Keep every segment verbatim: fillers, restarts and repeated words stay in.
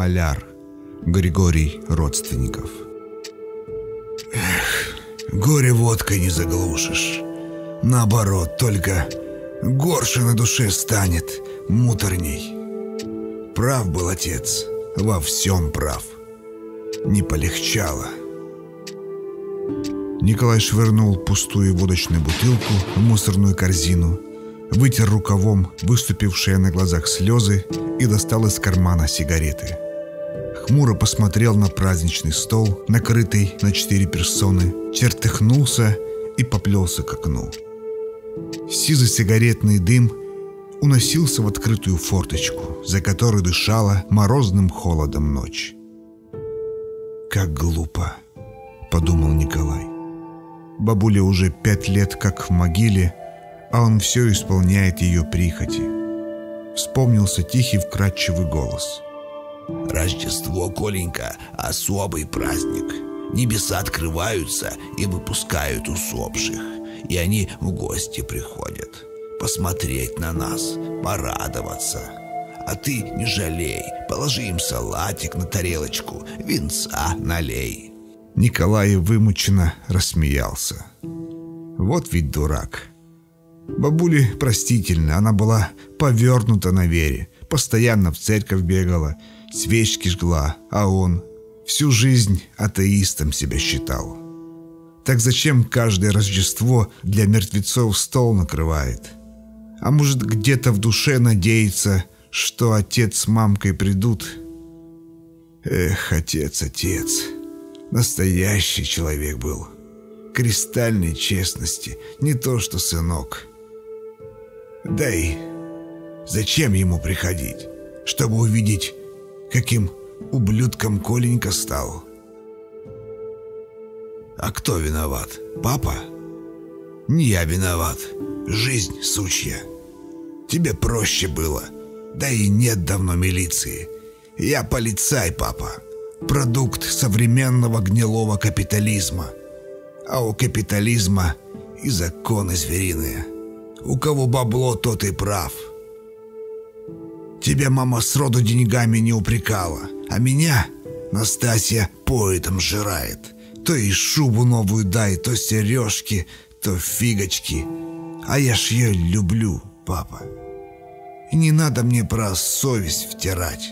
маляр Григорий Родственников. Эх, горе водкой не заглушишь. Наоборот, только горше на душе станет, муторней. Прав был отец, во всем прав. Не полегчало. Николай швырнул пустую водочную бутылку в мусорную корзину, вытер рукавом выступившие на глазах слезы и достал из кармана сигареты. Хмуро посмотрел на праздничный стол, накрытый на четыре персоны, чертыхнулся и поплелся к окну. Сизый сигаретный дым уносился в открытую форточку, за которой дышала морозным холодом ночь. «Как глупо», — подумал Николай. Бабуля уже пять лет как в могиле, а он все исполняет ее прихоти. Вспомнился тихий вкрадчивый голос. «Рождество, Коленька, особый праздник. Небеса открываются и выпускают усопших, и они в гости приходят, посмотреть на нас, порадоваться. А ты не жалей, положи им салатик на тарелочку, винца налей». Николай вымученно рассмеялся. Вот ведь дурак. Бабуле простительно, она была повернута на вере, постоянно в церковь бегала, свечки жгла, а он всю жизнь атеистом себя считал. Так зачем каждое Рождество для мертвецов стол накрывает? А может, где-то в душе надеется, что отец с мамкой придут? Эх, отец, отец, настоящий человек был, кристальной честности, не то что сынок. Да и зачем ему приходить, чтобы увидеть, каким ублюдком Коленька стал? А кто виноват? Папа? Не я виноват. Жизнь сучья. Тебе проще было. Да и нет давно милиции. Я полицай, папа. Продукт современного гнилого капитализма. А у капитализма и законы звериные. У кого бабло, тот и прав. Тебя мама сроду деньгами не упрекала, а меня Настасья поэтом жирает. То и шубу новую дай, то сережки, то фигочки. А я ж ее люблю, папа. И не надо мне про совесть втирать.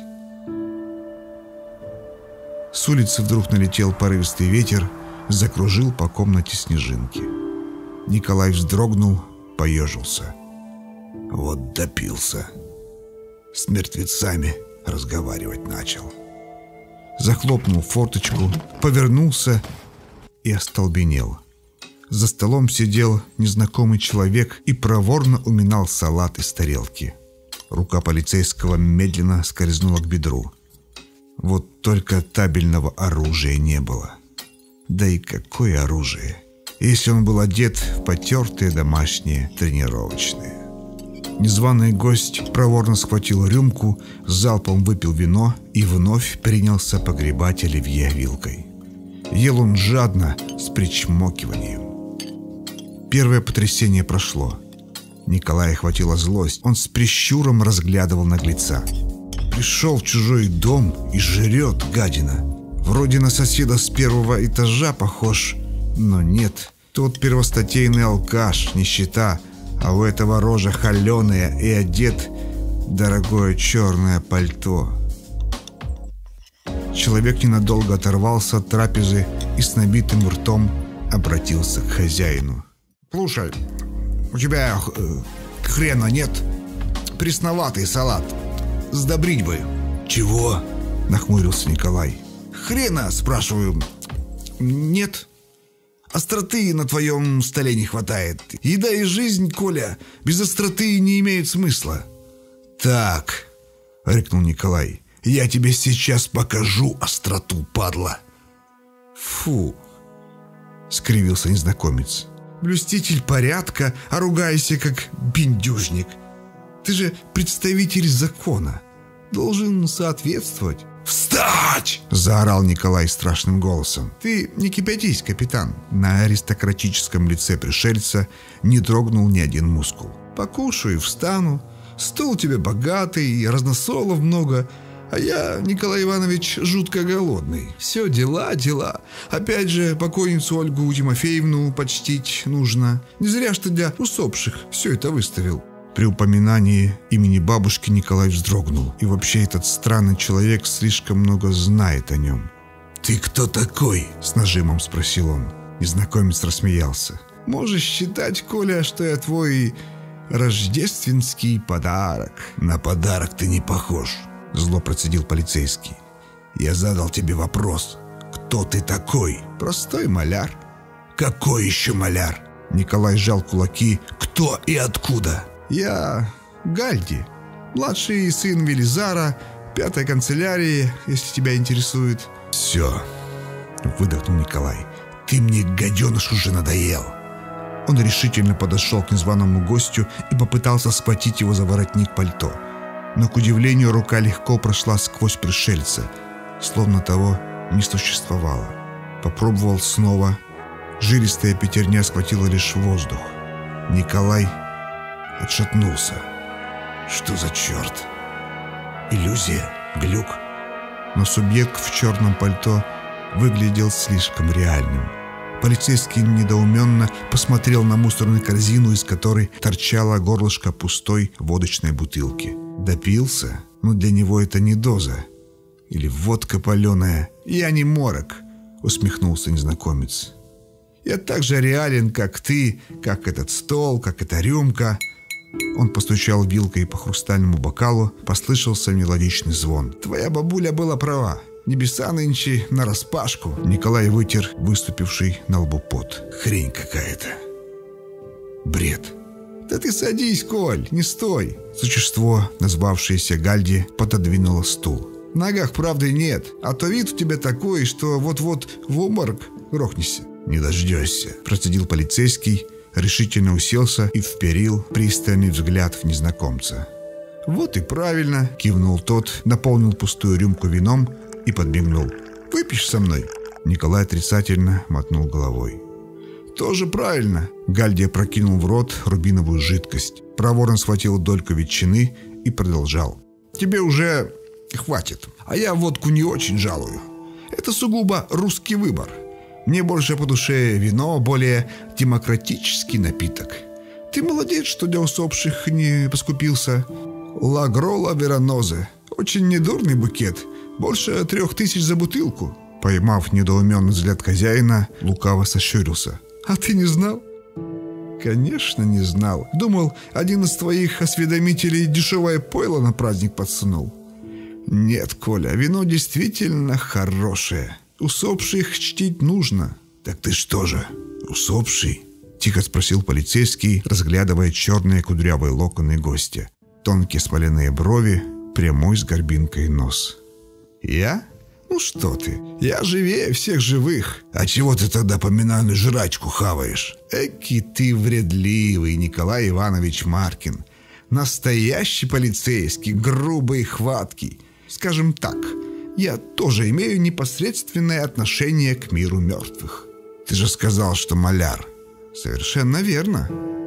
С улицы вдруг налетел порывистый ветер, закружил по комнате снежинки. Николай вздрогнул, поежился. Вот допился. С мертвецами разговаривать начал. Захлопнул форточку, повернулся и остолбенел. За столом сидел незнакомый человек и проворно уминал салат из тарелки. Рука полицейского медленно скользнула к бедру. Вот только табельного оружия не было. Да и какое оружие, если он был одет в потертые домашние тренировочные. Незваный гость проворно схватил рюмку, залпом выпил вино и вновь принялся погребать оливье вилкой. Ел он жадно, с причмокиванием. Первое потрясение прошло. Николая охватила злость. Он с прищуром разглядывал наглеца. Пришел в чужой дом и жрет, гадина. Вроде на соседа с первого этажа похож, но нет. Тот первостатейный алкаш, нищета, а у этого рожа холеная и одет дорогое черное пальто. Человек ненадолго оторвался от трапезы и с набитым ртом обратился к хозяину. «Слушай, у тебя э, хрена нет? Пресноватый салат. Сдобрить бы». «Чего?» — нахмурился Николай. «Хрена, спрашиваю, нет? Остроты на твоем столе не хватает. Еда и жизнь, Коля, без остроты не имеют смысла». «Так», — рыкнул Николай, — «я тебе сейчас покажу остроту, падла». «Фу», — скривился незнакомец. «Блюститель порядка, а ругайся как бендюжник. Ты же представитель закона, должен соответствовать». «Встать!» — заорал Николай страшным голосом. «Ты не кипятись, капитан». На аристократическом лице пришельца не дрогнул ни один мускул. «Покушаю, встану. Стол у тебя богатый, разносолов много, А я, Николай Иванович, жутко голодный. Все дела, дела. Опять же, покойницу Ольгу Тимофеевну почтить нужно. Не зря, что для усопших все это выставил». При упоминании имени бабушки Николай вздрогнул. И вообще этот странный человек слишком много знает о нем. «Ты кто такой?» — с нажимом спросил он. Незнакомец рассмеялся. «Можешь считать, Коля, что я твой рождественский подарок». «На подарок ты не похож», — зло процедил полицейский. «Я задал тебе вопрос. Кто ты такой?» «Простой маляр». «Какой еще маляр?» Николай сжал кулаки. «Кто и откуда?» «Я Гальди, младший сын Велизара, пятой канцелярии, если тебя интересует». «Все», — выдохнул Николай. «Ты мне, гаденыш, уже надоел». Он решительно подошел к незваному гостю и попытался схватить его за воротник пальто. Но, к удивлению, рука легко прошла сквозь пришельца, словно того не существовало. Попробовал снова. Жилистая пятерня схватила лишь воздух. Николай отшатнулся. «Что за черт? Иллюзия? Глюк?» Но субъект в черном пальто выглядел слишком реальным. Полицейский недоуменно посмотрел на мусорную корзину, из которой торчало горлышко пустой водочной бутылки. Допился? Но для него это не доза. Или водка паленая. «Я не морок», — усмехнулся незнакомец. «Я так же реален, как ты, как этот стол, как эта рюмка». Он постучал вилкой по хрустальному бокалу, послышался мелодичный звон. «Твоя бабуля была права. Небеса нынче нараспашку». Николай вытер выступивший на лбу пот. «Хрень какая-то. Бред». «Да ты садись, Коль, не стой». Существо, назвавшееся Гальди, пододвинуло стул. «В ногах правды нет, а то вид у тебя такой, что вот-вот в обморок грохнешься». «Не дождешься», — процедил полицейский, решительно уселся и вперил пристальный взгляд в незнакомца. «Вот и правильно», — кивнул тот, наполнил пустую рюмку вином и подмигнул. «Выпьешь со мной?» Николай отрицательно мотнул головой. «Тоже правильно». Гальди опрокинул в рот рубиновую жидкость. Проворно схватил дольку ветчины и продолжал. «Тебе уже хватит, а я водку не очень жалую. Это сугубо русский выбор. Мне больше по душе вино, более демократический напиток. Ты молодец, что для усопших не поскупился. Лагрола Веронозе. Очень недурный букет. Больше трех тысяч за бутылку». Поймав недоуменный взгляд хозяина, лукаво сощурился. «А ты не знал?» «Конечно, не знал. Думал, один из твоих осведомителей дешевое пойло на праздник подсунул». «Нет, Коля, вино действительно хорошее. Усопших чтить нужно». «Так ты что же, усопший?» — тихо спросил полицейский, разглядывая черные кудрявые локоны гостя. Тонкие смоляные брови, прямой с горбинкой нос. «Я? Ну что ты, я живее всех живых». «А чего ты тогда поминальную жрачку хаваешь?» «Эки ты вредливый, Николай Иванович Маркин. Настоящий полицейский, грубый, хваткий. Скажем так, я тоже имею непосредственное отношение к миру мертвых». «Ты же сказал, что маляр». «Совершенно верно.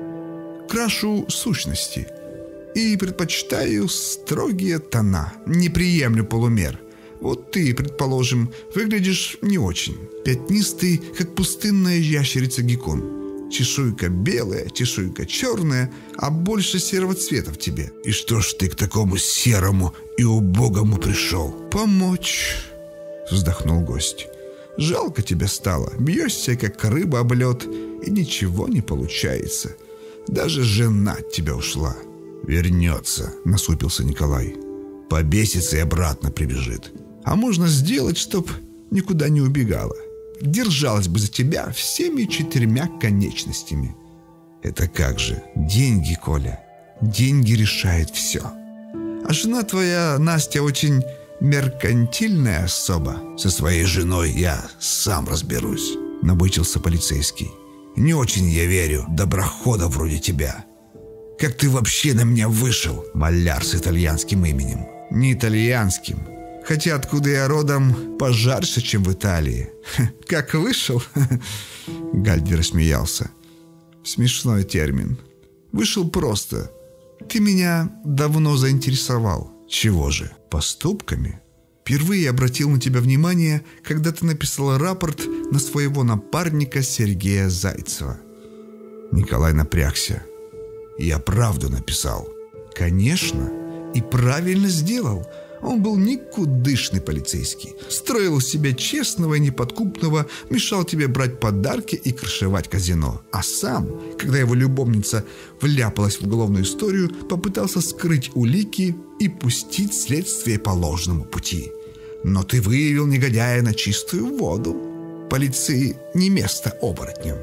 Крашу сущности и предпочитаю строгие тона, не приемлю полумер. Вот ты, предположим, выглядишь не очень. Пятнистый, как пустынная ящерица-геккон. Чешуйка белая, чешуйка черная, а больше серого цвета в тебе». «И что ж ты к такому серому и убогому пришел?» «Помочь», — вздохнул гость. «Жалко тебя стало. Бьешься, как рыба об лед, и ничего не получается. Даже жена от тебя ушла». «Вернется», — насупился Николай. «Побесится и обратно прибежит». «А можно сделать, чтоб никуда не убегала. Держалась бы за тебя всеми четырьмя конечностями». «Это как же?» «Деньги, Коля. Деньги решают все. А жена твоя, Настя, очень меркантильная особа». «Со своей женой я сам разберусь», — набычился полицейский. «Не очень я верю доброхода вроде тебя. Как ты вообще на меня вышел, маляр с итальянским именем?» «Не итальянским. Хотя откуда я родом, пожарше, чем в Италии». «Как вышел?» Гальди рассмеялся. «Смешной термин. Вышел просто. Ты меня давно заинтересовал». «Чего же?» «Поступками. Впервые обратил на тебя внимание, когда ты написала рапорт на своего напарника Сергея Зайцева». Николай напрягся. «Я правду написал». «Конечно, и правильно сделал. Он был никудышный полицейский. Строил из себя честного и неподкупного, мешал тебе брать подарки и крышевать казино. А сам, когда его любовница вляпалась в уголовную историю, попытался скрыть улики и пустить следствие по ложному пути. Но ты выявил негодяя на чистую воду. Полиции не место оборотням».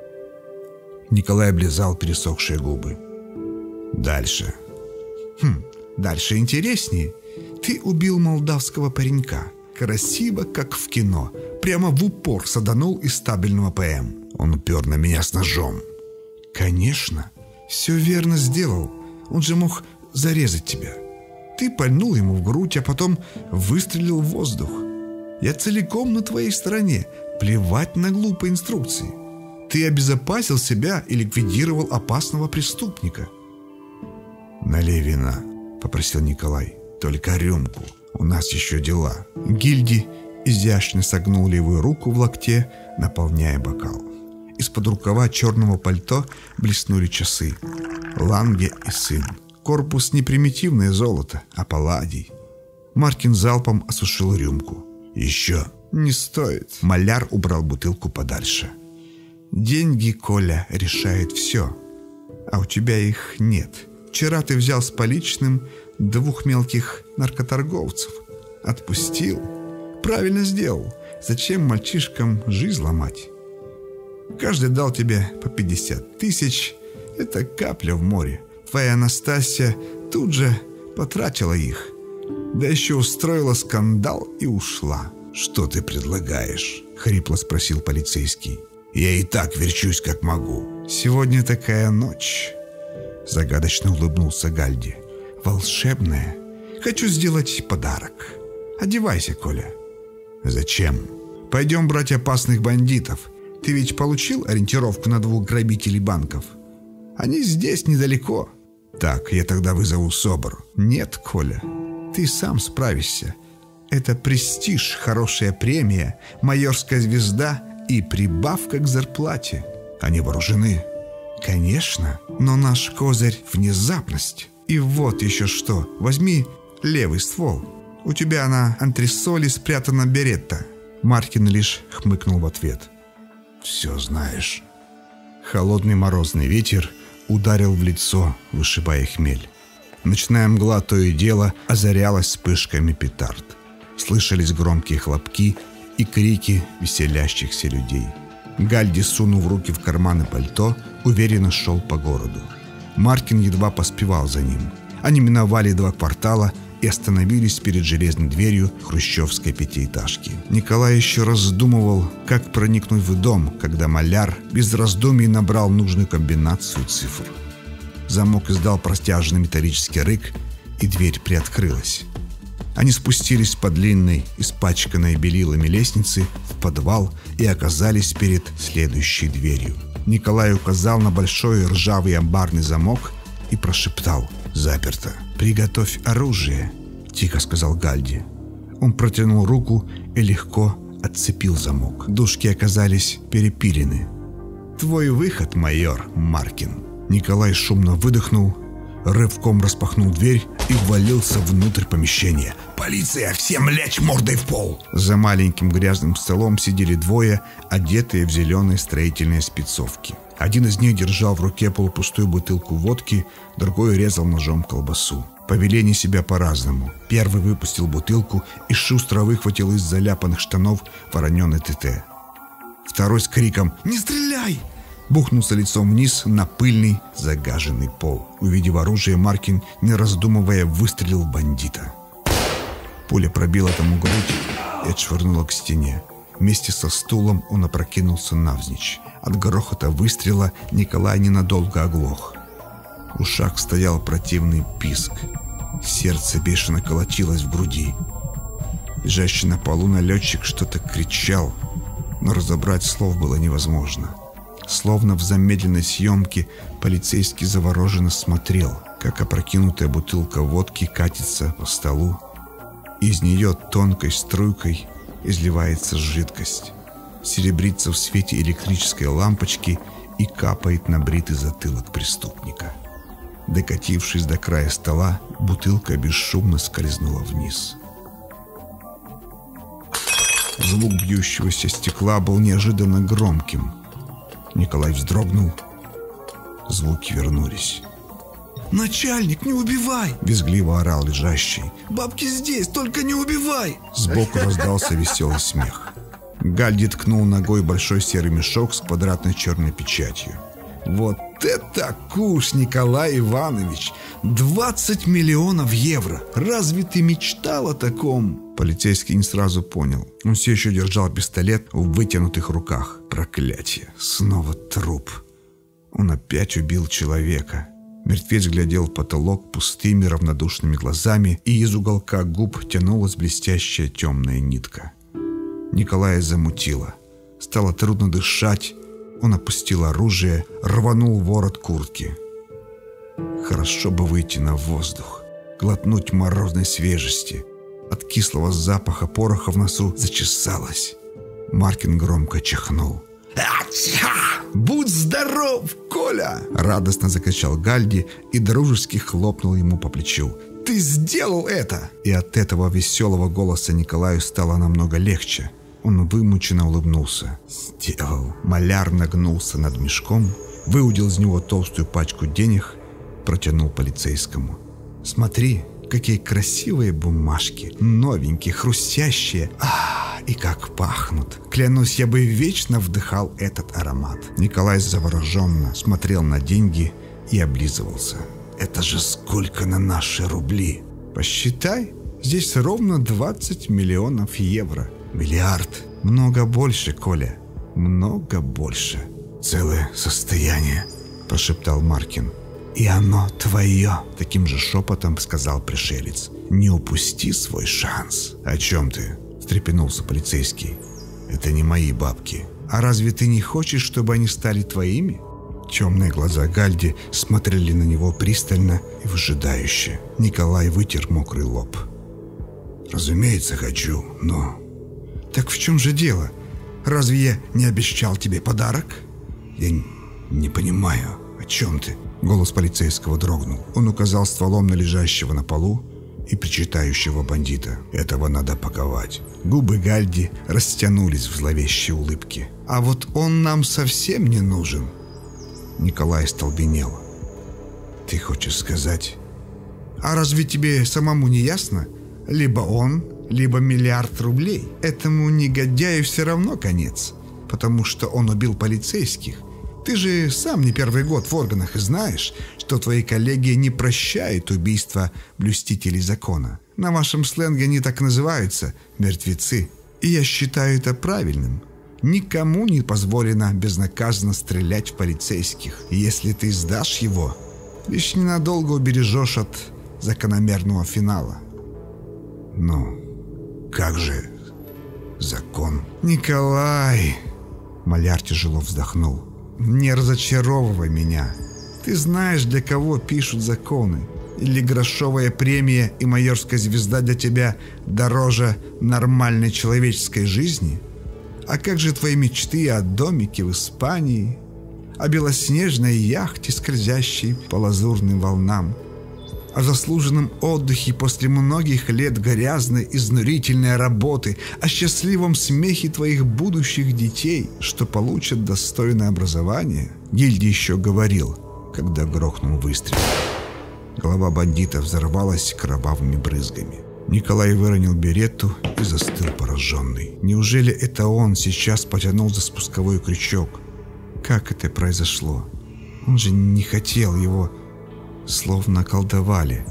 Николай облизал пересохшие губы. «Дальше». «Хм, дальше интереснее. Ты убил молдавского паренька. Красиво, как в кино. Прямо в упор саданул из стабильного ПМ. Он упер на меня с ножом». «Конечно. Все верно сделал. Он же мог зарезать тебя. Ты пальнул ему в грудь, а потом выстрелил в воздух. Я целиком на твоей стороне. Плевать на глупые инструкции. Ты обезопасил себя и ликвидировал опасного преступника». «Налей вина», — попросил Николай. «Только рюмку. У нас еще дела». Гильди изящно согнул левую руку в локте, наполняя бокал. Из-под рукава черного пальто блеснули часы. Ланге и сын. Корпус не примитивное золото, а палладий. Маркин залпом осушил рюмку. «Еще?» «Не стоит». Маляр убрал бутылку подальше. «Деньги, Коля, решает все. А у тебя их нет. Вчера ты взял с поличным двух мелких наркоторговцев. Отпустил. Правильно сделал. Зачем мальчишкам жизнь ломать? Каждый дал тебе по пятьдесят тысяч. Это капля в море. Твоя Анастасия тут же потратила их. Да еще устроила скандал и ушла». «Что ты предлагаешь?» — хрипло спросил полицейский. «Я и так верчусь, как могу». «Сегодня такая ночь», — загадочно улыбнулся Гальди. «Волшебная. Хочу сделать подарок. Одевайся, Коля». «Зачем?» «Пойдем брать опасных бандитов. Ты ведь получил ориентировку на двух грабителей банков? Они здесь, недалеко». «Так, я тогда вызову СОБР». «Нет, Коля, ты сам справишься. Это престиж, хорошая премия, майорская звезда и прибавка к зарплате». «Они вооружены?» «Конечно, но наш козырь — внезапность. И вот еще что. Возьми левый ствол. У тебя на антресоли спрятана беретта». Маркин лишь хмыкнул в ответ. «Все знаешь». Холодный морозный ветер ударил в лицо, вышибая хмель. Ночная мгла то и дело озарялась вспышками петард. Слышались громкие хлопки и крики веселящихся людей. Гальди, сунув руки в карманы пальто, уверенно шел по городу. Маркин едва поспевал за ним. Они миновали два квартала и остановились перед железной дверью хрущевской пятиэтажки. Николай еще раздумывал, как проникнуть в дом, когда маляр без раздумий набрал нужную комбинацию цифр. Замок издал протяжный металлический рык, и дверь приоткрылась. Они спустились по длинной, испачканной белилами лестнице в подвал и оказались перед следующей дверью. Николай указал на большой ржавый амбарный замок и прошептал: «Заперто». «Приготовь оружие», — тихо сказал Гальди. Он протянул руку и легко отцепил замок. Дужки оказались перепилены. «Твой выход, майор Маркин». Николай шумно выдохнул, рывком распахнул дверь и ввалился внутрь помещения. «Полиция! Всем лечь мордой в пол!» За маленьким грязным столом сидели двое, одетые в зеленые строительные спецовки. Один из них держал в руке полупустую бутылку водки, другой резал ножом колбасу. Повели они себя по-разному. Первый выпустил бутылку и шустро выхватил из заляпанных штанов вороненый ТТ. Второй с криком «Не стреляй!» бухнулся лицом вниз на пыльный, загаженный пол. Увидев оружие, Маркин, не раздумывая, выстрелил в бандита. Пуля пробила тому грудь и отшвырнула к стене. Вместе со стулом он опрокинулся навзничь. От грохота выстрела Николай ненадолго оглох. В ушах стоял противный писк. Сердце бешено колотилось в груди. Лежащий на полу налетчик что-то кричал, но разобрать слов было невозможно. Словно в замедленной съемке полицейский завороженно смотрел, как опрокинутая бутылка водки катится по столу Из нее тонкой струйкой изливается жидкость, серебрится в свете электрической лампочки и капает на бритый затылок преступника. Докатившись до края стола, бутылка бесшумно скользнула вниз. Звук бьющегося стекла был неожиданно громким. Николай вздрогнул. Звуки вернулись. «Начальник, не убивай!» — визгливо орал лежащий. «Бабки здесь, только не убивай!» Сбоку раздался веселый смех. Гальди ткнул ногой большой серый мешок с квадратной черной печатью. «Вот это куш, Николай Иванович! двадцать миллионов евро! Разве ты мечтал о таком?» Полицейский не сразу понял. Он все еще держал пистолет в вытянутых руках. Проклятие! Снова труп. Он опять убил человека. Мертвец глядел в потолок пустыми равнодушными глазами, и из уголка губ тянулась блестящая темная нитка. Николая замутило. Стало трудно дышать. Он опустил оружие, рванул ворот куртки. Хорошо бы выйти на воздух, глотнуть морозной свежести. От кислого запаха пороха в носу зачесалось. Маркин громко чихнул. «Ача! Будь здоров, Коля!» Радостно закричал Гальди и дружески хлопнул ему по плечу. «Ты сделал это!» И от этого веселого голоса Николаю стало намного легче. Он вымученно улыбнулся. «Сделал». Маляр нагнулся над мешком, выудил из него толстую пачку денег, протянул полицейскому. «Смотри, какие красивые бумажки, новенькие, хрустящие. А, и как пахнут! Клянусь, я бы вечно вдыхал этот аромат». Николай завороженно смотрел на деньги и облизывался. «Это же сколько на наши рубли!» «Посчитай, здесь ровно двадцать миллионов евро. Миллиард. Много больше, Коля. Много больше. Целое состояние», – прошептал Маркин. «И оно твое», — таким же шепотом сказал пришелец. «Не упусти свой шанс». «О чем ты?» — встрепенулся полицейский. «Это не мои бабки. А разве ты не хочешь, чтобы они стали твоими?» Темные глаза Гальди смотрели на него пристально и выжидающе. Николай вытер мокрый лоб. «Разумеется, хочу, но...» «Так в чем же дело? Разве я не обещал тебе подарок?» «Я не понимаю, о чем ты?» Голос полицейского дрогнул. Он указал стволом на лежащего на полу и причитающего бандита. «Этого надо паковать». Губы Гальди растянулись в зловещей улыбке. «А вот он нам совсем не нужен». Николай столбенел. «Ты хочешь сказать...» «А разве тебе самому не ясно? Либо он, либо миллиард рублей. Этому негодяю все равно конец, потому что он убил полицейских. Ты же сам не первый год в органах и знаешь, что твои коллеги не прощают убийства блюстителей закона. На вашем сленге они так называются – мертвецы. И я считаю это правильным. Никому не позволено безнаказанно стрелять в полицейских. И если ты сдашь его, лишь ненадолго убережешь от закономерного финала». «Ну, как же закон?» «Николай!» Маляр тяжело вздохнул. «Не разочаровывай меня. Ты знаешь, для кого пишут законы. Или грошовая премия и майорская звезда для тебя дороже нормальной человеческой жизни? А как же твои мечты о домике в Испании, о белоснежной яхте, скользящей по лазурным волнам, о заслуженном отдыхе после многих лет грязной, изнурительной работы, о счастливом смехе твоих будущих детей, что получат достойное образование?» Гильди еще говорил, когда грохнул выстрел. Голова бандита взорвалась кровавыми брызгами. Николай выронил беретту и застыл пораженный. Неужели это он сейчас потянул за спусковой крючок? Как это произошло? Он же не хотел его... Словно колдовали.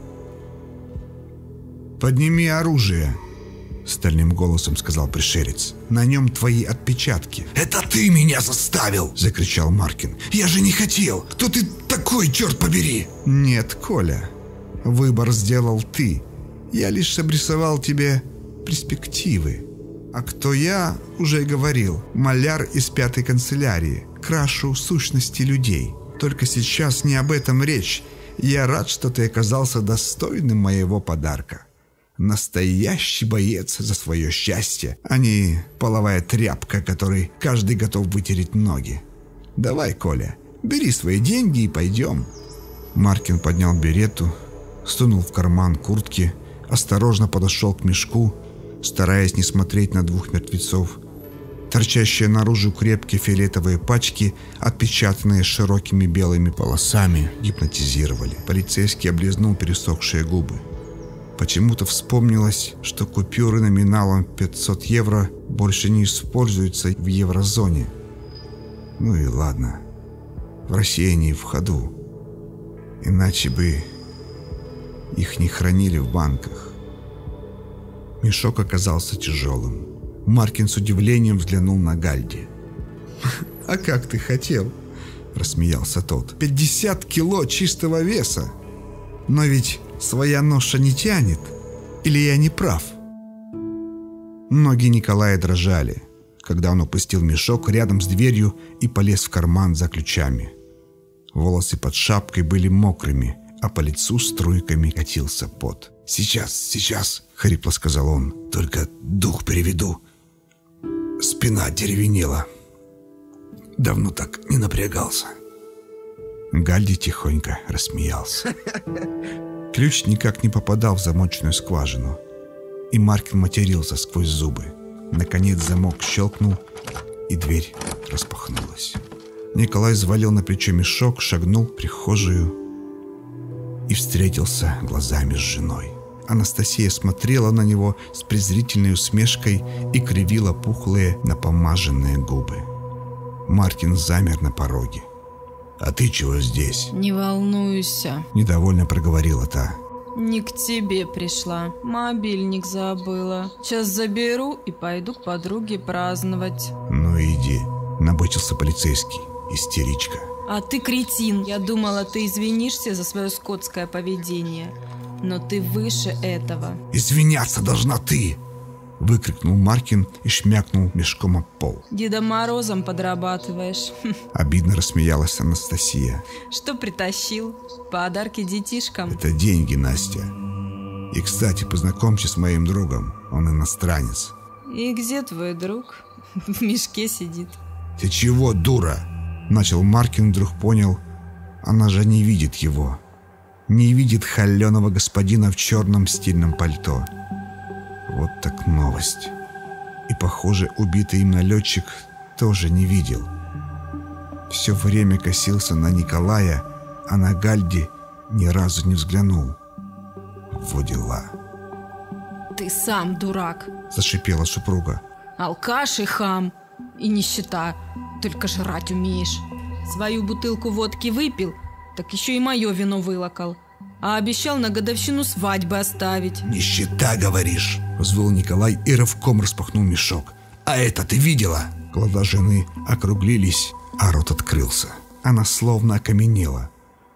«Подними оружие», — стальным голосом сказал пришелец. «На нем твои отпечатки». «Это ты меня заставил!» — закричал Маркин. «Я же не хотел! Кто ты такой, черт побери?» «Нет, Коля, выбор сделал ты. Я лишь обрисовал тебе перспективы. А кто я, уже говорил, маляр из пятой канцелярии. Крашу сущности людей. Только сейчас не об этом речь. Я рад, что ты оказался достойным моего подарка. Настоящий боец за свое счастье, а не половая тряпка, которой каждый готов вытереть ноги. Давай, Коля, бери свои деньги и пойдем. Маркин поднял берету, сунул в карман куртки, осторожно подошел к мешку, стараясь не смотреть на двух мертвецов. Торчащие наружу крепкие фиолетовые пачки, отпечатанные широкими белыми полосами, гипнотизировали. Полицейский облизнул пересохшие губы. Почему-то вспомнилось, что купюры номиналом пятьсот евро больше не используются в еврозоне. Ну и ладно, в России они в ходу. Иначе бы их не хранили в банках. Мешок оказался тяжелым. Маркин с удивлением взглянул на Гальди. «А как ты хотел?» – рассмеялся тот. «пятьдесят кило чистого веса! Но ведь своя ноша не тянет. Или я не прав?» Ноги Николая дрожали, когда он опустил мешок рядом с дверью и полез в карман за ключами. Волосы под шапкой были мокрыми, а по лицу струйками катился пот. «Сейчас, сейчас!» – хрипло сказал он. «Только дух переведу. Спина деревенела. Давно так не напрягался». Гальди тихонько рассмеялся. Ключ никак не попадал в замочную скважину, и Маркин матерился сквозь зубы. Наконец замок щелкнул, и дверь распахнулась. Николай взвалил на плечо мешок, шагнул в прихожую и встретился глазами с женой. Анастасия смотрела на него с презрительной усмешкой и кривила пухлые напомаженные губы. Маркин замер на пороге. «А ты чего здесь?» «Не волнуйся», — недовольно проговорила та. «Не к тебе пришла. Мобильник забыла. Сейчас заберу и пойду к подруге праздновать». «Ну иди», — набычился полицейский. «Истеричка». «А ты кретин. Я думала, ты извинишься за свое скотское поведение. Но ты выше этого». «Извиняться должна ты!» — выкрикнул Маркин и шмякнул мешком об пол. «Дедом Морозом подрабатываешь». Обидно рассмеялась Анастасия. «Что притащил? Подарки детишкам?» «Это деньги, Настя. И, кстати, познакомься с моим другом. Он иностранец». «И где твой друг?» «В мешке сидит». «Ты чего, дура?» — начал Маркин, вдруг понял. Она же не видит его. Не видит холеного господина в черном стильном пальто. Вот так новость. И, похоже, убитый им налетчик тоже не видел. Все время косился на Николая, а на Гальди ни разу не взглянул. Во дела. «Ты сам дурак», — зашипела супруга. «Алкаш и хам. И нищета. Только жрать умеешь. Свою бутылку водки выпил, так еще и мое вино вылокал. А обещал на годовщину свадьбы оставить». «Нищета, говоришь?» — взвыл Николай и рывком распахнул мешок. «А это ты видела?» Глаза жены округлились, а рот открылся. Она словно окаменела.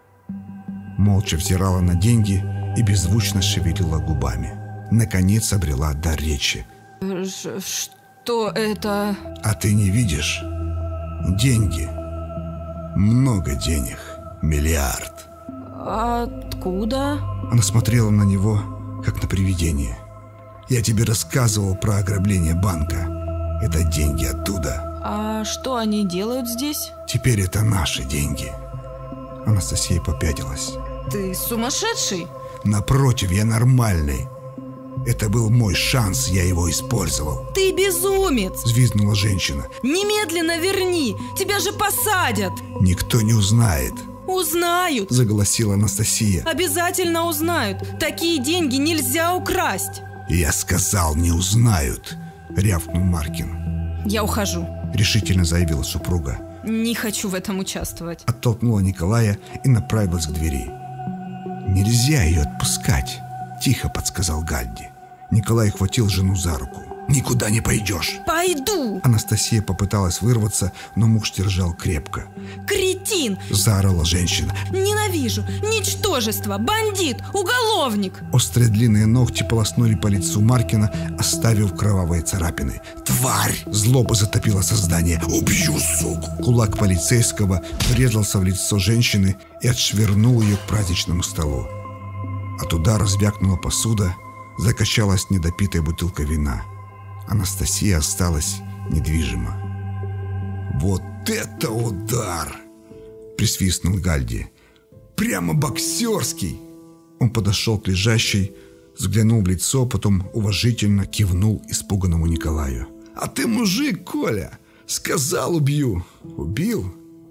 Молча взирала на деньги и беззвучно шевелила губами. Наконец обрела дар речи. Ш- «Что это?» «А ты не видишь? Деньги. Много денег. Миллиард». «Откуда?» Она смотрела на него, как на привидение. «Я тебе рассказывал про ограбление банка. Это деньги оттуда». «А что они делают здесь?» «Теперь это наши деньги». Анастасия попятилась. «Ты сумасшедший?» «Напротив, я нормальный. Это был мой шанс, я его использовал». «Ты безумец!» — взвизгнула женщина. «Немедленно верни! Тебя же посадят!» «Никто не узнает», «Узнают!» — заголосила Анастасия. «Обязательно узнают! Такие деньги нельзя украсть!» «Я сказал, не узнают!» — рявкнул Маркин. «Я ухожу!» — решительно заявила супруга. «Не хочу в этом участвовать!» Оттолкнула Николая и направилась к двери. «Нельзя ее отпускать!» — тихо подсказал Гальди. Николай хватил жену за руку. «Никуда не пойдешь!» «Пойду!» Анастасия попыталась вырваться, но муж держал крепко. «Кретин!» — заорала женщина. «Ненавижу! Ничтожество! Бандит! Уголовник!» Острые длинные ногти полоснули по лицу Маркина, оставив кровавые царапины. «Тварь!» — злоба затопила создание. «Убью, суку!» Кулак полицейского врезался в лицо женщины и отшвырнул ее к праздничному столу. От удара звякнула посуда, закачалась недопитая бутылка вина. Анастасия осталась недвижима. «Вот это удар!» — присвистнул Гальди. «Прямо боксерский!» Он подошел к лежащей, взглянул в лицо, потом уважительно кивнул испуганному Николаю. «А ты мужик, Коля! Сказал, убью! Убил?»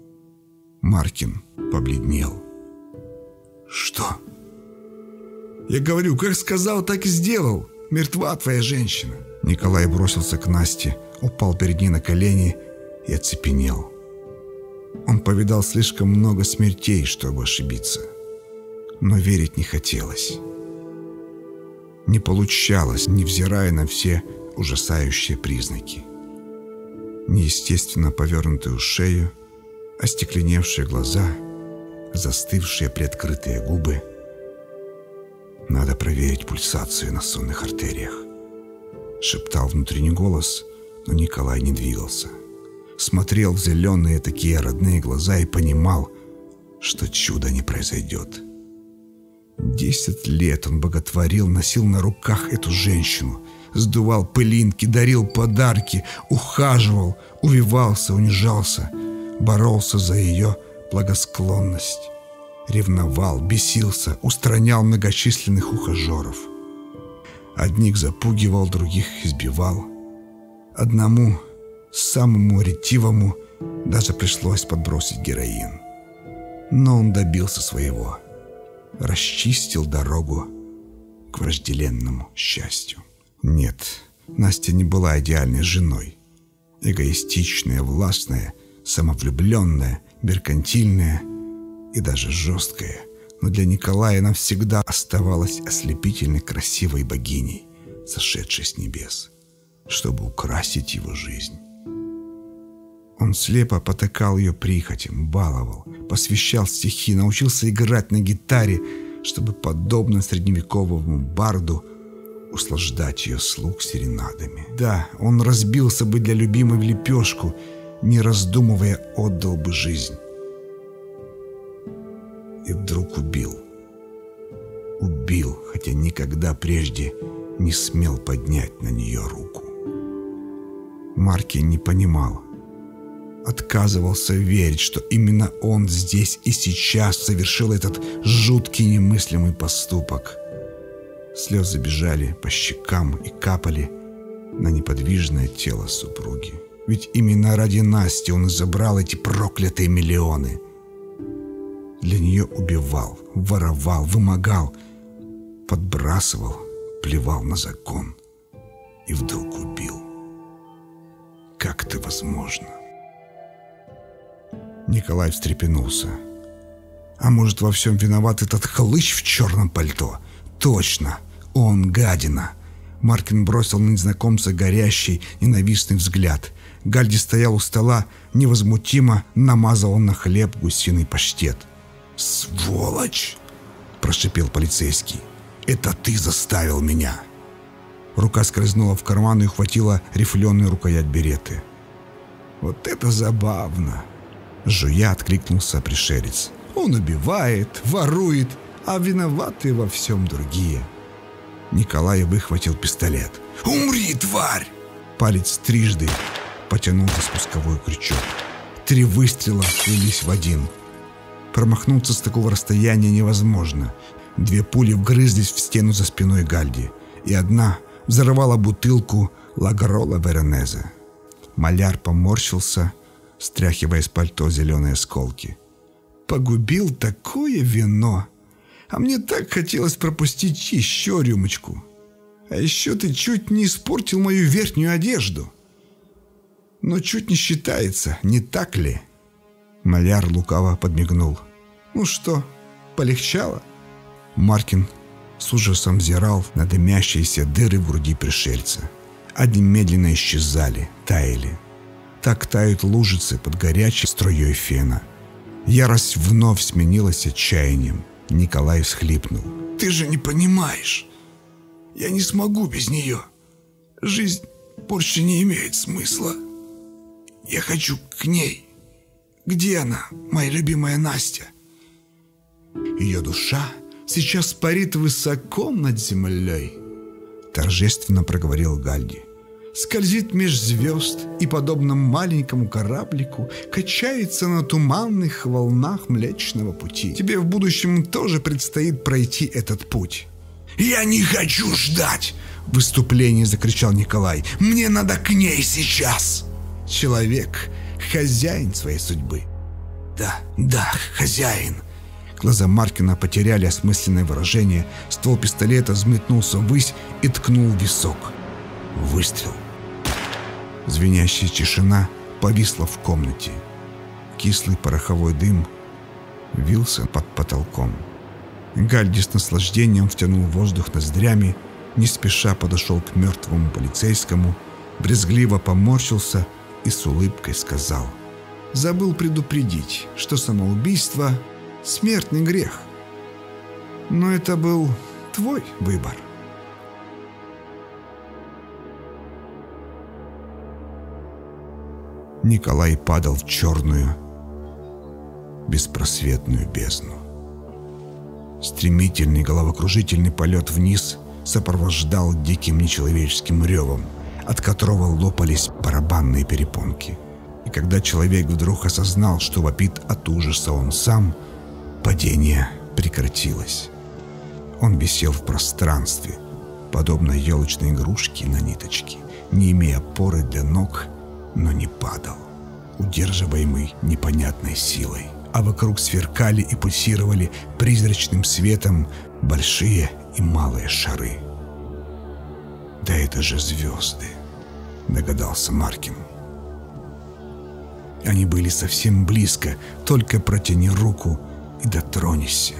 Маркин побледнел. «Что?» «Я говорю, как сказал, так и сделал. Мертва твоя женщина». Николай бросился к Насте, упал перед ней на колени и оцепенел. Он повидал слишком много смертей, чтобы ошибиться. Но верить не хотелось. Не получалось, невзирая на все ужасающие признаки. Неестественно повернутую шею, остекленевшие глаза, застывшие приоткрытые губы. «Надо проверить пульсацию на сонных артериях», — шептал внутренний голос, но Николай не двигался. Смотрел в зеленые такие родные глаза и понимал, что чудо не произойдет. Десять лет он боготворил, носил на руках эту женщину, сдувал пылинки, дарил подарки, ухаживал, увивался, унижался, боролся за ее благосклонность, ревновал, бесился, устранял многочисленных ухажеров. Одних запугивал, других избивал. Одному, самому ретивому, даже пришлось подбросить героин. Но он добился своего, расчистил дорогу к вожделенному счастью. Нет, Настя не была идеальной женой. Эгоистичная, властная, самовлюбленная, меркантильная и даже жесткая. Но для Николая она всегда оставалась ослепительной красивой богиней, сошедшей с небес, чтобы украсить его жизнь. Он слепо потакал ее прихотям, баловал, посвящал стихи, научился играть на гитаре, чтобы, подобно средневековому барду, услаждать ее слух серенадами. Да, он разбился бы для любимой в лепешку, не раздумывая, отдал бы жизнь. И вдруг убил. Убил, хотя никогда прежде не смел поднять на нее руку. Маркин не понимал. Отказывался верить, что именно он здесь и сейчас совершил этот жуткий немыслимый поступок. Слезы бежали по щекам и капали на неподвижное тело супруги. Ведь именно ради Насти он и забрал эти проклятые миллионы. Для нее убивал, воровал, вымогал, подбрасывал, плевал на закон. И вдруг убил. Как это возможно? Николай встрепенулся. А может, во всем виноват этот хлыщ в черном пальто? Точно, он гадина. Маркин бросил на незнакомца горящий, ненавистный взгляд. Гальди стоял у стола, невозмутимо намазывал на хлеб гусиный паштет. «Сволочь!» – прошипел полицейский. «Это ты заставил меня!» Рука скользнула в карман и ухватила рифленую рукоять береты. «Вот это забавно!» – жуя откликнулся пришелец. «Он убивает, ворует, а виноваты во всем другие». Николай выхватил пистолет. «Умри, тварь!» Палец трижды потянул за спусковой крючок. Три выстрела слились в один. Промахнуться с такого расстояния невозможно. Две пули вгрызлись в стену за спиной Гальди, и одна взорвала бутылку Лагарола Веронезе. Маляр поморщился, стряхивая с пальто зеленые осколки. «Погубил такое вино! А мне так хотелось пропустить еще рюмочку. А еще ты чуть не испортил мою верхнюю одежду. Но чуть не считается, не так ли?» Маляр лукаво подмигнул. «Ну что, полегчало?» Маркин с ужасом взирал на дымящиеся дыры в груди пришельца. Они медленно исчезали, таяли. Так тают лужицы под горячей струей фена. Ярость вновь сменилась отчаянием. Николай всхлипнул. «Ты же не понимаешь. Я не смогу без нее. Жизнь больше не имеет смысла. Я хочу к ней. Где она, моя любимая Настя? Ее душа сейчас парит высоко над землей. торжественно проговорил Гальди. «Скользит меж звезд и, подобно маленькому кораблику, качается на туманных волнах Млечного Пути. Тебе в будущем тоже предстоит пройти этот путь». «Я не хочу ждать!» — в выступлении закричал Николай. «Мне надо к ней сейчас!» «Человек — хозяин своей судьбы». «Да, да, хозяин!» Глаза Маркина потеряли осмысленное выражение. Ствол пистолета взметнулся ввысь и ткнул в висок. Выстрел. Звенящая тишина повисла в комнате. Кислый пороховой дым вился под потолком. Гальди с наслаждением втянул воздух ноздрями, не спеша подошел к мертвому полицейскому, брезгливо поморщился и с улыбкой сказал: «Забыл предупредить, что самоубийство — смертный грех. Но это был твой выбор». Николай падал в черную, беспросветную бездну. Стремительный головокружительный полет вниз сопровождал диким нечеловеческим ревом, от которого лопались барабанные перепонки. И когда человек вдруг осознал, что вопит от ужаса он сам, падение прекратилось. Он висел в пространстве, подобно елочной игрушке на ниточке, не имея опоры для ног, но не падал, удерживаемый непонятной силой. А вокруг сверкали и пульсировали призрачным светом большие и малые шары. «Да это же звезды», — догадался Маркин. Они были совсем близко, только протяни руку и дотронешься.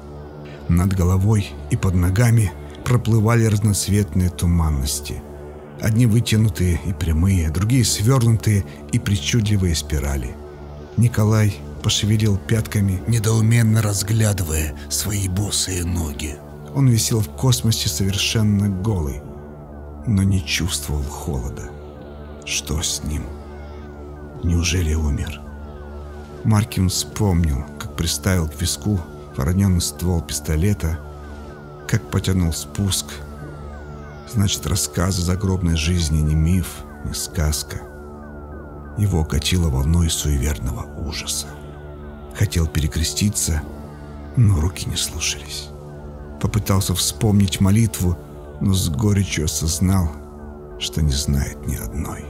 Над головой и под ногами проплывали разноцветные туманности. Одни вытянутые и прямые, другие свернутые и причудливые спирали. Николай пошевелил пятками, недоуменно разглядывая свои босые ноги. Он висел в космосе совершенно голый, но не чувствовал холода. Что с ним? Неужели умер? Маркин вспомнил, как приставил к виску вороненый ствол пистолета, как потянул спуск. Значит, рассказ о загробной жизни не миф, не сказка. Его окатило волной суеверного ужаса. Хотел перекреститься, но руки не слушались. Попытался вспомнить молитву, но с горечью осознал, что не знает ни одной.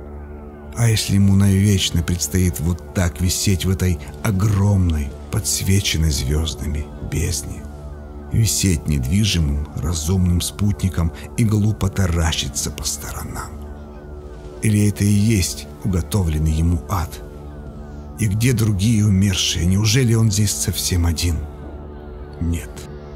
А если ему навечно предстоит вот так висеть в этой огромной, подсвеченной звездами бездне? Висеть недвижимым, разумным спутником и глупо таращиться по сторонам? Или это и есть уготовленный ему ад? И где другие умершие? Неужели он здесь совсем один? Нет,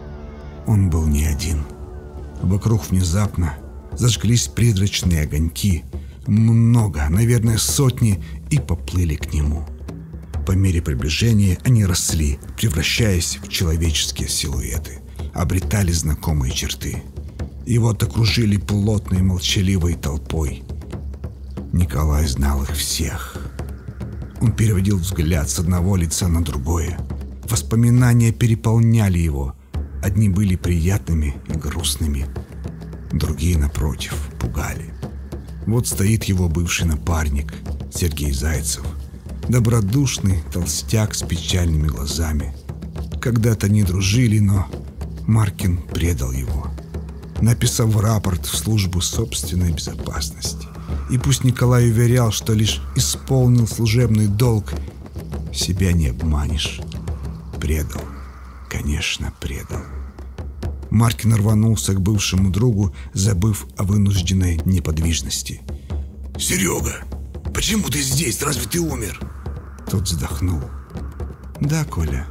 он был не один. Вокруг внезапно зажглись призрачные огоньки. Много, наверное, сотни, и поплыли к нему. По мере приближения они росли, превращаясь в человеческие силуэты, обретали знакомые черты. И вот окружили плотной молчаливой толпой. Николай знал их всех. Он переводил взгляд с одного лица на другое. Воспоминания переполняли его. Одни были приятными и грустными, другие, напротив, пугали. Вот стоит его бывший напарник Сергей Зайцев, добродушный толстяк с печальными глазами. Когда-то они дружили, но Маркин предал его, написав рапорт в службу собственной безопасности. И пусть Николай уверял, что лишь исполнил служебный долг, себя не обманешь. Предал, конечно, предал. Маркин рванулся к бывшему другу, забыв о вынужденной неподвижности. «Серега, почему ты здесь? Разве ты умер?» Тот вздохнул. «Да, Коля,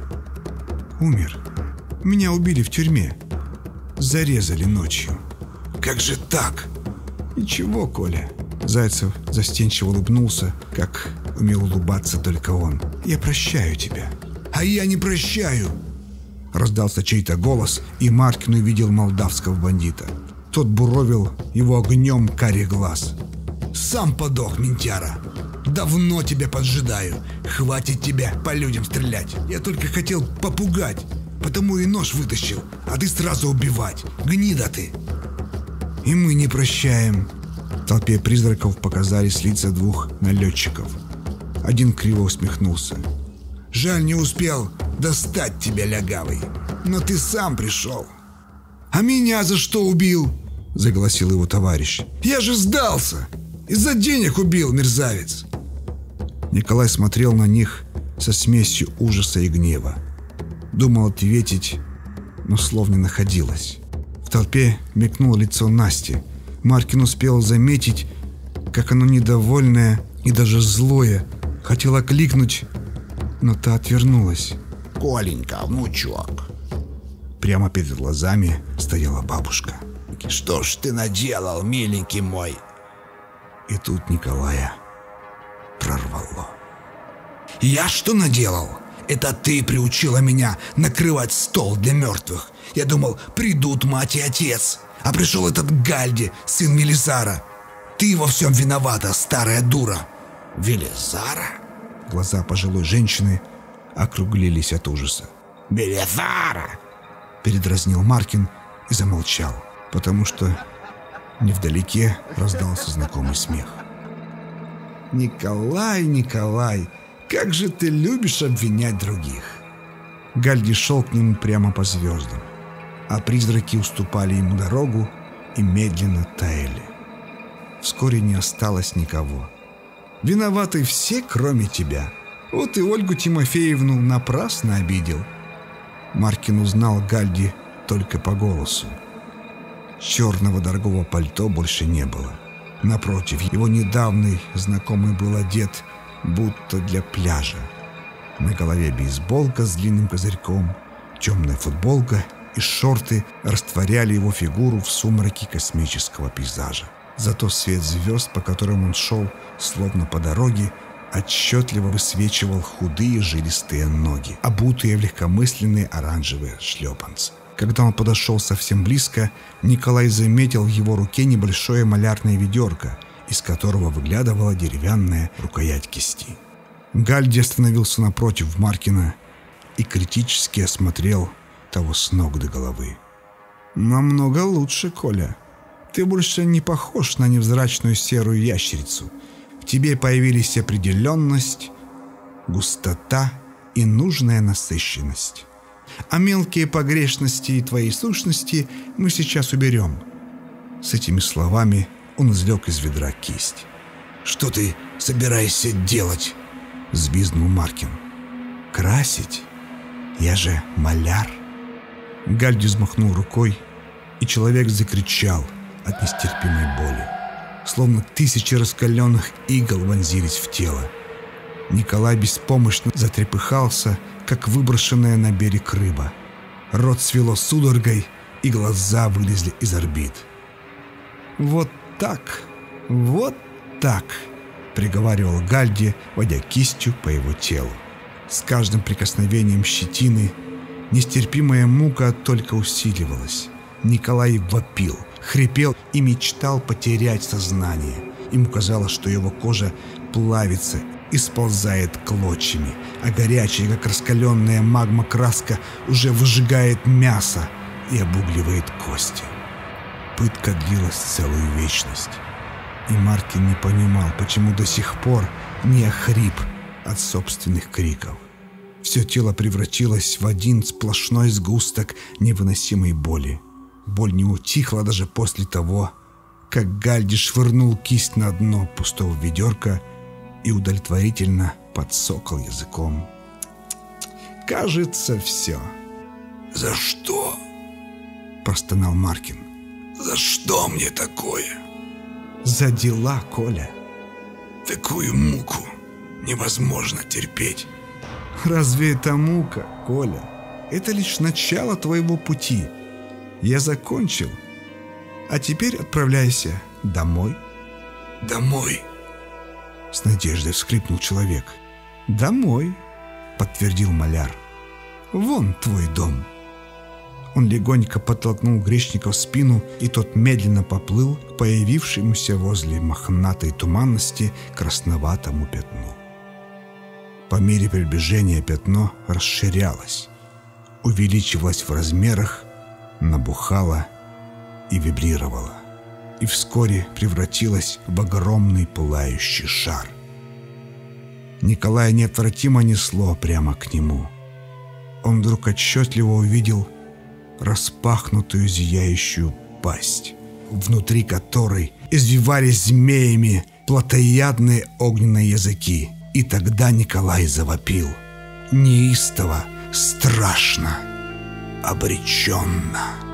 умер. Меня убили в тюрьме. Зарезали ночью». «Как же так?» «Ничего, Коля». Зайцев застенчиво улыбнулся, как умел улыбаться только он. «Я прощаю тебя». «А я не прощаю!» Раздался чей-то голос, и Маркин увидел молдавского бандита. Тот буровил его огнем карих глаз. «Сам подох, ментяра! Давно тебя поджидаю. Хватит тебя по людям стрелять. Я только хотел попугать, потому и нож вытащил, а ты сразу убивать. Гнида ты!» И мы не прощаем. В толпе призраков показались лица двух налетчиков. Один криво усмехнулся. Жаль, не успел достать тебя, лягавый. Но ты сам пришел. А меня за что убил? Загласил его товарищ. Я же сдался. Из-за денег убил, мерзавец. Николай смотрел на них со смесью ужаса и гнева. Думал ответить, но слов не находилось. В толпе мелькнуло лицо Насти. Маркин успел заметить, как оно недовольное и даже злое. Хотела кликнуть, но та отвернулась. «Коленька, внучок!» Прямо перед глазами стояла бабушка. «Что ж ты наделал, миленький мой?» И тут Николая прорвало. Я что наделал? Это ты приучила меня накрывать стол для мертвых. Я думал, придут мать и отец. А пришел этот Гальди, сын Велизара. Ты во всем виновата, старая дура. «Велизара?» Глаза пожилой женщины округлились от ужаса. «Велизара!» Передразнил Маркин и замолчал, потому что невдалеке раздался знакомый смех. Николай, Николай, как же ты любишь обвинять других. Гальди шел к нему прямо по звездам, а призраки уступали ему дорогу и медленно таяли. Вскоре не осталось никого. Виноваты все, кроме тебя. Вот и Ольгу Тимофеевну напрасно обидел. Маркин узнал Гальди только по голосу. Черного дорогого пальто больше не было. Напротив, его недавний знакомый был одет будто для пляжа. На голове бейсболка с длинным козырьком, темная футболка и шорты растворяли его фигуру в сумраке космического пейзажа. Зато свет звезд, по которым он шел, словно по дороге, отчетливо высвечивал худые жилистые ноги, обутые в легкомысленные оранжевые шлепанцы. Когда он подошел совсем близко, Николай заметил в его руке небольшое малярное ведерко, из которого выглядывала деревянная рукоять кисти. Гальди остановился напротив Маркина и критически осмотрел того с ног до головы. «Намного лучше, Коля. Ты больше не похож на невзрачную серую ящерицу. В тебе появились определенность, густота и нужная насыщенность. А мелкие погрешности и твоей сущности мы сейчас уберем». С этими словами он извлек из ведра кисть. «Что ты собираешься делать?» — взвизгнул Маркин. «Красить? Я же маляр». Гальди взмахнул рукой, и человек закричал от нестерпимой боли. Словно тысячи раскаленных игл вонзились в тело. Николай беспомощно затрепыхался, как выброшенная на берег рыба. Рот свело судорогой, и глаза вылезли из орбит. «Вот так, вот так», — приговаривал Гальди, водя кистью по его телу. С каждым прикосновением щетины нестерпимая мука только усиливалась. Николай вопил, хрипел и мечтал потерять сознание. Ему казалось, что его кожа плавится и сползает клочьями, а горячая, как раскаленная магма, краска уже выжигает мясо и обугливает кости. Пытка длилась целую вечность, и Маркин не понимал, почему до сих пор не охрип от собственных криков. Все тело превратилось в один сплошной сгусток невыносимой боли. Боль не утихла даже после того, как Гальди швырнул кисть на дно пустого ведерка и удовлетворительно подсокал языком. «Кажется, все». «За что?» — простонал Маркин. «За что мне такое?» «За дела, Коля». «Такую муку невозможно терпеть». «Разве это мука, Коля? Это лишь начало твоего пути. Я закончил. А теперь отправляйся домой». «Домой?» — с надеждой всхлипнул человек. «Домой», — подтвердил маляр. «Вон твой дом». Он легонько подтолкнул грешника в спину, и тот медленно поплыл к появившемуся возле мохнатой туманности красноватому пятну. По мере приближения пятно расширялось, увеличивалось в размерах, набухало и вибрировало. и вскоре превратилась в огромный пылающий шар. Николая неотвратимо несло прямо к нему. Он вдруг отчетливо увидел распахнутую зияющую пасть, внутри которой извивались змеями плотоядные огненные языки. И тогда Николай завопил. Неистово, страшно, обреченно.